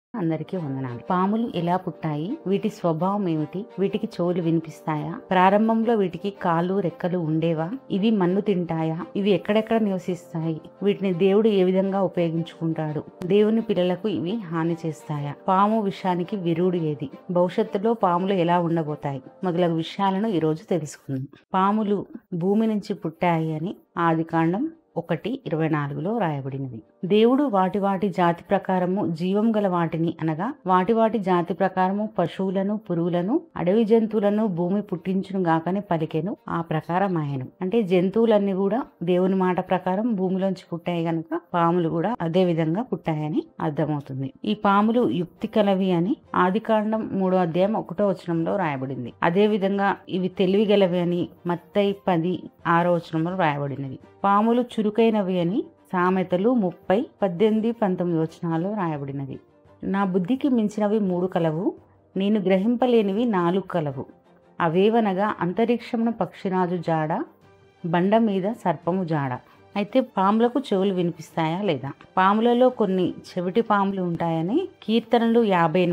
అందరికీ వందనాలు. పాములు ఎలా పుట్టాయి? వీటి స్వభావం ఏమిటి? వీటికి చెవులు వినిపిస్తాయా? ప్రారంభంలో వీటికి కాళ్ళు, రెక్కలు ఉండేవా? ఇవి మన్ను తింటాయా? ఇవి ఎక్కడెక్కడ నివసిస్తాయి? వీటిని దేవుడు ఏ విధంగా ఉపయోగించుకుంటాడు? దేవుని పిల్లలకు ఇవి హాని చేస్తాయా? పాము విషానికి విరుడు ఏది? భవిష్యత్తులో పాములు ఎలా ఉండబోతాయి? మొదలగు విషయాలను ఈరోజు తెలుసుకుందాం. పాములు భూమి నుంచి పుట్టాయి అని ఆదికాండం 1:24 రాయబడినది. దేవుడు వాటి జాతి ప్రకారము జీవం గల వాటిని అనగా వాటి జాతి ప్రకారము పశువులను, పురుగులను, అడవి జంతువులను భూమి పుట్టించును గాకని పలికెను. ఆ ప్రకారం ఆయను. అంటే జంతువులన్నీ కూడా దేవుని మాట ప్రకారం భూమిలోంచి పుట్టాయి గనుక పాములు కూడా అదే విధంగా పుట్టాయని అర్థమవుతుంది. ఈ పాములు యుక్తి కలవి అని ఆదికాండం 3:1 రాయబడింది. అదే విధంగా ఇవి తెలివి గలవి అని మత్తయి 10:6 రాయబడినది. పాములు చురుకైనవి అని సామెతలు 30:18-19 రాయబడినది. నా బుద్ధికి మించినవి 3 కలవు, నేను గ్రహింపలేనివి 4 కలవు. అవేవనగా అంతరిక్షమున పక్షిరాజు జాడ, బండ మీద సర్పము జాడ. అయితే పాములకు చెవులు వినిపిస్తాయా లేదా? పాములలో కొన్ని చెవిటి పాములు ఉంటాయని కీర్తనలు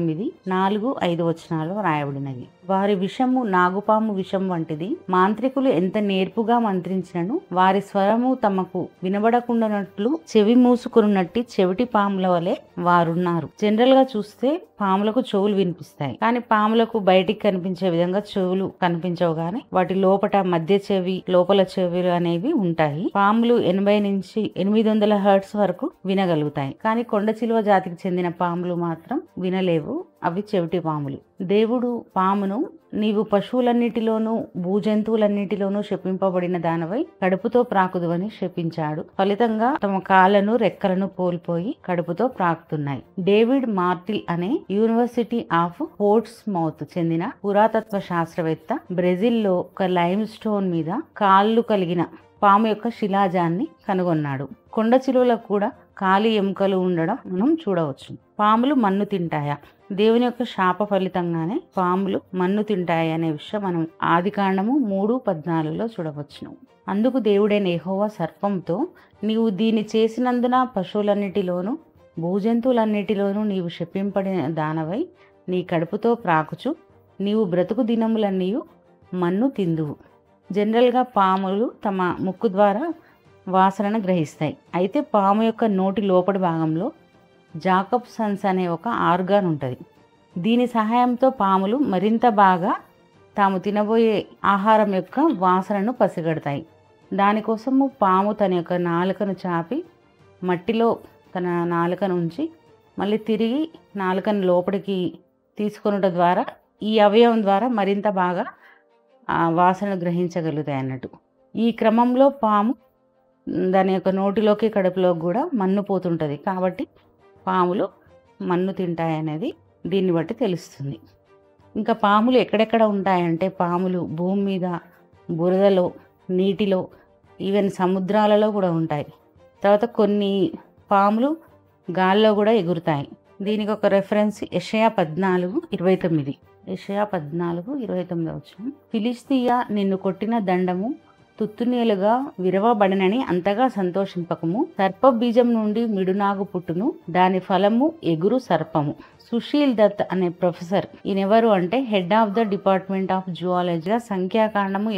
58:4-5 రాయబడినది. వారి విషము నాగుపాము విషం వంటిది. మాంత్రికులు ఎంత నేర్పుగా మంత్రించినను వారి స్వరము తమకు వినబడకుండానట్లు చెవి మూసుకున్నట్టి చెవిటి పాముల వలె వారున్నారు. జనరల్ గా చూస్తే పాములకు చెవులు వినిపిస్తాయి, కానీ పాములకు బయటికి కనిపించే విధంగా చెవులు కనిపించవు, కానీ వాటి లోపట మధ్య చెవి, లోపల చెవులు అనేవి ఉంటాయి. పాములు 80 నుంచి 800 హెర్ట్జ్ వరకు వినగలుగుతాయి, కానీ కొండ చిలువ జాతికి చెందిన పాములు మాత్రం వినలేవు. అవి చెవిటి పాములు. దేవుడు పామును నీవు పశువులన్నిటిలోనూ భూజంతువులన్నిటిలోనూ శపింపబడిన దానవై కడుపుతో ప్రాకుదువని శపించాడు. ఫలితంగా తమ కాళ్ళను, రెక్కలను కోల్పోయి కడుపుతో ప్రాకుతున్నాయి. డేవిడ్ మార్టిల్ అనే యూనివర్సిటీ ఆఫ్ పోర్ట్స్మౌత్ చెందిన పురాతత్వ శాస్త్రవేత్త బ్రెజిల్లో ఒక లైమ్ స్టోన్ మీద కాళ్ళు కలిగిన పాము యొక్క శిలాజాన్ని కనుగొన్నాడు. కొండ చిలువలకు కూడా కాలి ఎముకలు ఉండడం మనం చూడవచ్చు. పాములు మన్ను తింటాయా? దేవుని యొక్క శాప ఫలితంగానే పాములు మన్ను తింటాయి అనే విషయం మనం ఆదికాండము 3:14 చూడవచ్చును. అందుకు దేవుడైన యెహోవా సర్పంతో, నీవు దీన్ని చేసినందున పశువులన్నిటిలోనూ భూజంతువులన్నిటిలోనూ నీవు శపింపడిన దానవై నీ కడుపుతో ప్రాకుచు నీవు బ్రతుకు దినములన్నీ మన్ను తిందువు. జనరల్గా పాములు తమ ముక్కు ద్వారా వాసనను గ్రహిస్తాయి. అయితే పాము యొక్క నోటి లోపటి భాగంలో జాకబ్సన్స్ అనే ఒక ఆర్గాన్ ఉంటుంది. దీని సహాయంతో పాములు మరింత బాగా తాము తినబోయే ఆహారం యొక్క వాసనను పసిగడతాయి. దానికోసము పాము తన యొక్క నాలుకను చాపి మట్టిలో తన నాలుకను ఉంచి మళ్ళీ తిరిగి నాలుకను లోపలికి తీసుకొనుట ద్వారా ఈ అవయవం ద్వారా మరింత బాగా వాసన గ్రహించగలుగుతాయి అన్నట్టు. ఈ క్రమంలో పాము దాని యొక్క నోటిలోకి, కడుపులోకి కూడా మన్ను పోతుంటుంది. కాబట్టి పాములు మన్ను తింటాయనేది దీన్ని బట్టి తెలుస్తుంది. ఇంకా పాములు ఎక్కడెక్కడ ఉంటాయంటే పాములు భూమి మీద, బురదలో, నీటిలో, ఈవెన్ సముద్రాలలో కూడా ఉంటాయి. తర్వాత కొన్ని పాములు గాల్లో కూడా ఎగురుతాయి. దీనికి ఒక రెఫరెన్స్ యెషయా 14:29. యెషయా 14:29 ఫిలిష్తీయ నిన్ను కొట్టిన దండము తుత్తునేలుగా విరవబడనని అంతగా సంతోషింపకము. సర్ప బీజం నుండి మిడునాగు పుట్టును, దాని ఫలము ఎగురు సర్పము. సుశీల్ దత్ అనే ప్రొఫెసర్, ఈయనెవరు అంటే head of the department of జువాలజీగా సంఖ్యాకాండము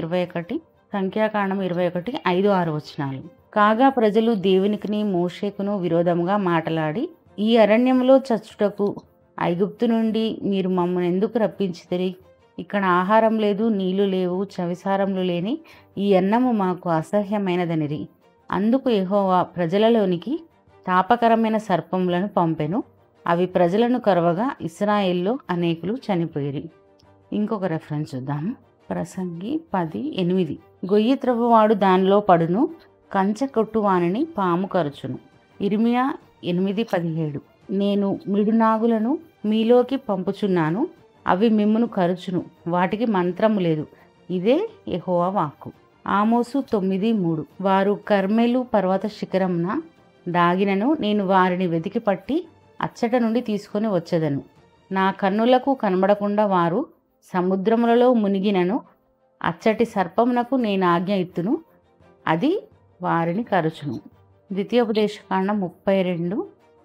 21:5-6 కాగా ప్రజలు దేవునికిని మోషేకును విరోధముగా మాటలాడి, ఈ అరణ్యంలో చచ్చుటకు ఐగుప్తు నుండి మీరు మమ్మల్ని ఎందుకు రప్పించితిరి? ఇక్కడ ఆహారం లేదు, నీళ్లు లేవు, చవిసారములు లేని ఈ అన్నము మాకు అసహ్యమైనదనిరి. అందుకు యెహోవా ప్రజలలోనికి తాపకరమైన సర్పములను పంపెను. అవి ప్రజలను కరవగా ఇశ్రాయేల్లో అనేకులు చనిపోయిరి. ఇంకొక రెఫరెన్స్ చూద్దాము. ప్రసంగి 10:8 గొయ్యి త్రవ్వువాడు దానిలో పడును, కంచె కొట్టువానిని పాము కరుచును. ఇర్మియా 8:17 నేను మిడునాగులను మీలోకి పంపుచున్నాను, అవి మిమ్మును కరుచును, వాటికి మంత్రము లేదు, ఇదే యెహోవా వాక్కు. ఆమోసు 9:3 వారు కర్మెలు పర్వత శిఖరమున దాగినను నేను వారిని వెతికి పట్టి అచ్చట నుండి తీసుకొని వచ్చేదను. నా కన్నులకు కనబడకుండా వారు సముద్రములలో మునిగినను అచ్చటి సర్పమునకు నేను ఆజ్ఞ ఇత్తును, అది వారిని కరుచును. ద్వితీయోపదేశకాండం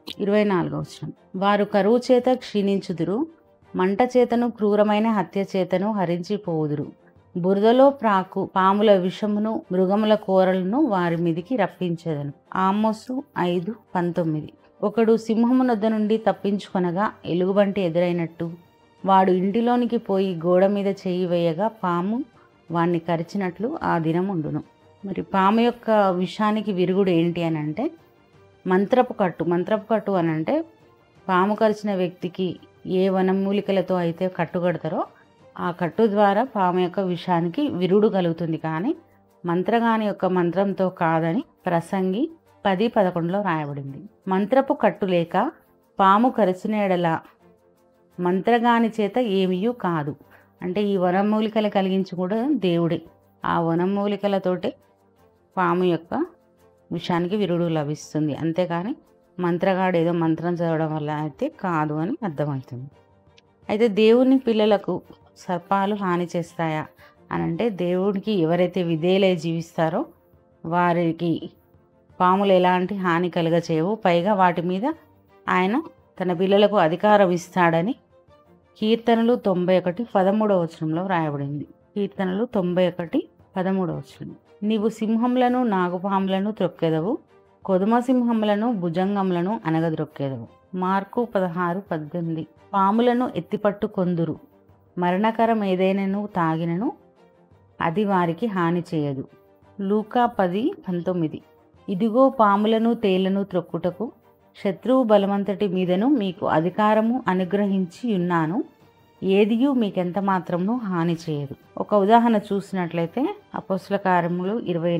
24వ వచనం. వారు కరువు చేత క్షీణించుదురు, మంట చేతను క్రూరమైన హత్య చేతను హరించిపోవుదురు. బురదలో ప్రాకు పాముల విషమును మృగముల కోరలను వారి మీదికి రప్పించేదను. ఆమోసు 5:19. ఒకడు సింహము నొద్ద నుండి తప్పించుకొనగా ఎలుగుబంటి ఎదురైనట్టు వాడు ఇంటిలోనికి పోయి గోడ మీద చేయి వేయగా పాము వాణ్ణి కరిచినట్లు ఆ దినం ఉండును. మరి పాము యొక్క విషానికి విరుగుడు ఏంటి అని అంటే మంత్రపు కట్టు. మంత్రపు కట్టు అని అంటే పాము కరిచిన వ్యక్తికి ఏ వనమూలికలతో అయితే కట్టుకడతారో ఆ కట్టు ద్వారా పాము యొక్క విషానికి విరుగుడు కలుగుతుంది, కానీ మంత్రగాని యొక్క మంత్రంతో కాదని ప్రసంగి 10:11లో రాయబడింది. మంత్రపు కట్టు లేక పాము కరిచిన ఎడల మంత్రగాని చేత ఏమీయూ కాదు. అంటే ఈ వనమూలికలు కలిగించి కూడా దేవుడే. ఆ వనమూలికలతోటే పాము యొక్క విషానికి విరుగుడు లభిస్తుంది, అంతేకాని మంత్రగాడు ఏదో మంత్రం చదవడం వల్ల అయితే కాదు అని అర్థమవుతుంది. అయితే దేవుని పిల్లలకు సర్పాలు హాని చేస్తాయా అని అంటే దేవుడికి ఎవరైతే విధేయులై జీవిస్తారో వారికి పాములు ఎలాంటి హాని కలుగచేయవు. పైగా వాటి మీద ఆయన తన పిల్లలకు అధికారం ఇస్తాడని కీర్తనలు 91:13 వచనంలో రాయబడింది. కీర్తనలు 91:13 వచనం. నీవు సింహములను నాగుపాములను త్రొక్కెదవు, కొదుమ సింహములను భుజంగములను అనగద్రొక్కెదవు. మార్కు 16:18. పాములను ఎత్తిపట్టు కొందురు, మరణకరం ఏదైనను తాగినను అది వారికి హాని చేయదు. లూకా 10:19. ఇదిగో పాములను తేళ్లను త్రొక్కుటకు శత్రువు బలమంతటి మీదను మీకు అధికారము అనుగ్రహించి ఉన్నాను, ఏదియూ మీకెంత మాత్రము హాని చేయదు. ఒక ఉదాహరణ చూసినట్లయితే అపోస్తల కార్యములు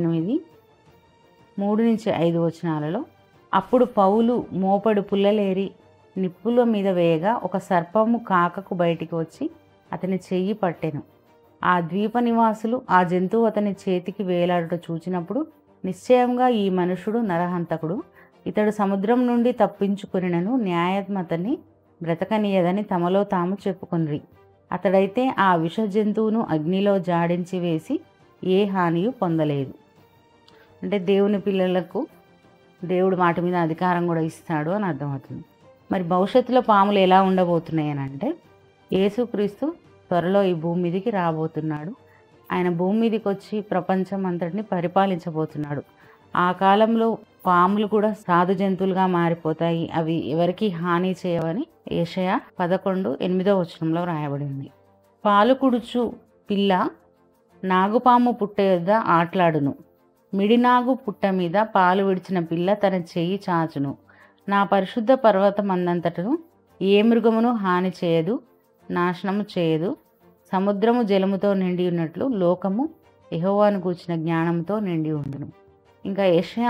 28:3-5 వచనాలలో అప్పుడు పౌలు మోపడు పుల్లలేరి నిప్పుల మీద వేయగా ఒక సర్పము కాకకు బయటికి వచ్చి అతని చెయ్యి పట్టెను. ఆ ద్వీప నివాసులు ఆ జంతువు అతని చేతికి వేలాడుట చూచినప్పుడు నిశ్చయంగా ఈ మనుషుడు నరహంతకుడు, ఇతడు సముద్రం నుండి తప్పించుకొనినను న్యాయం అతన్ని బ్రతకనీయదని తమలో తాము చెప్పుకొనిరి. అతడైతే ఆ విష జంతువును అగ్నిలో జాడించి వేసి ఏ హానియు పొందలేదు. అంటే దేవుని పిల్లలకు దేవుడు వాటి మీద అధికారం కూడా ఇస్తాడు అని అర్థమవుతుంది. మరి భవిష్యత్తులో పాములు ఎలా ఉండబోతున్నాయి అని అంటే యేసుక్రీస్తు త్వరలో ఈ భూమి మీదకి రాబోతున్నాడు. ఆయన భూమి మీదకి వచ్చి ప్రపంచం అంతటిని పరిపాలించబోతున్నాడు. ఆ కాలంలో పాములు కూడా సాధు జంతువులుగా మారిపోతాయి, అవి ఎవరికి హాని చేయవని యెషయా 11:8 వచనంలో రాయబడింది. పాలు కుడుచు పిల్ల నాగుపాము పుట్ట యొద్ద ఆట్లాడును, మిడినాగు పుట్ట మీద పాలు విడిచిన పిల్ల తన చెయ్యి చాచును. నా పరిశుద్ధ పర్వతమందంతటను ఏ మృగమును హాని చేయదు, నాశనము చేయదు. సముద్రము జలముతో నిండి ఉన్నట్లు లోకము యెహోవాను గూర్చిన జ్ఞానంతో నిండి ఉండును. ఇంకా యెషయా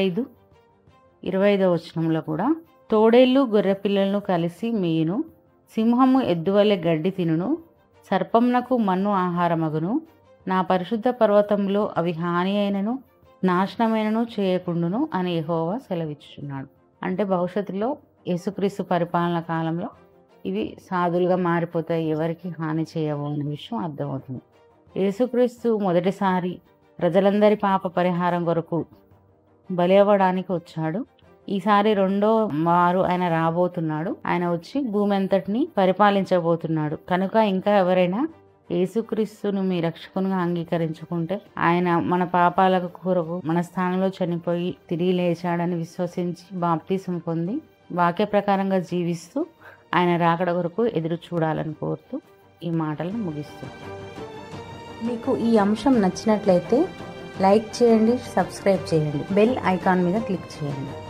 65:25 వచనంలో కూడా తోడేళ్ళు గొర్రెపిల్లలను కలిసి మేయును, సింహము ఎద్దువలె గడ్డి తినును, సర్పమునకు మన్ను ఆహారమగును. నా పరిశుద్ధ పర్వతంలో అవి హాని అయినను నాశనమైనను చేయకుండును అని యెహోవా సెలవిచ్చుచున్నాడు. అంటే భవిష్యత్తులో యేసుక్రీస్తు పరిపాలన కాలంలో ఇవి సాధులుగా మారిపోతాయి, ఎవరికి హాని చేయవు అనే విషయం అర్థమవుతుంది. యేసుక్రీస్తు మొదటిసారి ప్రజలందరి పాప పరిహారం కొరకు బలి అవ్వడానికి వచ్చాడు. ఈసారి రెండో వారు ఆయన రాబోతున్నాడు. ఆయన వచ్చి భూమి అంతటిని పరిపాలించబోతున్నాడు. కనుక ఇంకా ఎవరైనా యేసుక్రీస్తును మీ రక్షకునిగా అంగీకరించుకుంటే ఆయన మన పాపాలకు కొరకు మన స్థానంలో చనిపోయి తిరిగి లేచాడని విశ్వసించి బాప్తిసం పొంది వాక్య ప్రకారంగా జీవిస్తూ ఆయన రాకడ కొరకు ఎదురు చూడాలని కోరుతూ ఈ మాటలను ముగిస్తుంది. మీకు ఈ అంశం నచ్చినట్లయితే లైక్ చేయండి, సబ్స్క్రైబ్ చేయండి, బెల్ ఐకాన్ మీద క్లిక్ చేయండి.